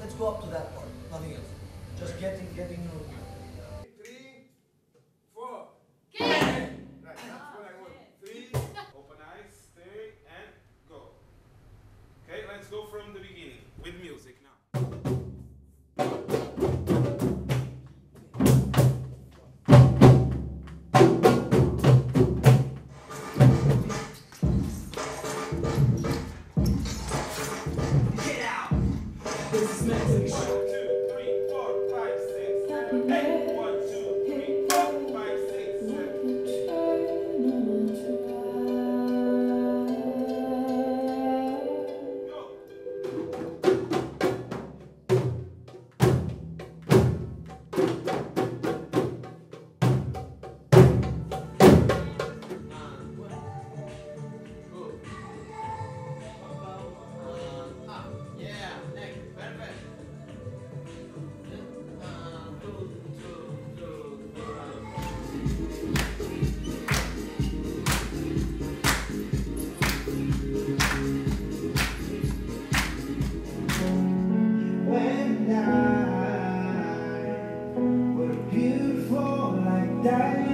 let's go up to that part. Nothing else. Just getting your. 3, 4. Right, that's what I want. 3. Open eyes, stay, and go. Okay, let's go from the beginning with music now. Get out! This is meant to be. 1, 2, 3, 4, 5, 6, 7, 8. 1, 2, 3, 4, 5, 6, 7. Go. Yeah, next, perfect. When I were beautiful like diamonds.